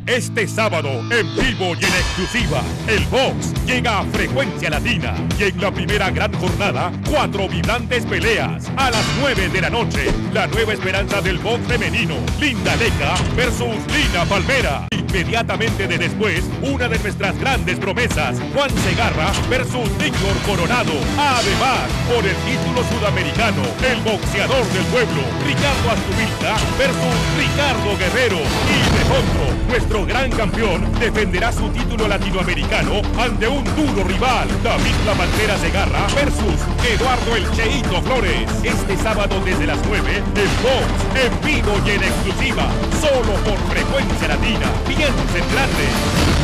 Este sábado, en vivo y en exclusiva, el box llega a Frecuencia Latina. Y en la primera gran jornada, 4 vibrantes peleas. A las 9 de la noche, la nueva esperanza del box femenino, Linda Leca versus Lina Palmera. Inmediatamente de después, una de nuestras grandes promesas, Juan Segarra versus Víctor Coronado. Además, por el título sudamericano, el boxeador del pueblo, Ricardo Astubilca versus Ricardo Guerrero. Y de fondo, nuestro gran campeón defenderá su título latinoamericano ante un duro rival, David La Pantera Segarra versus Eduardo El Cheito Flores. Este sábado desde las 9, el box en vivo y en exclusiva, solo por Frecuencia Latina. Piensa en grande.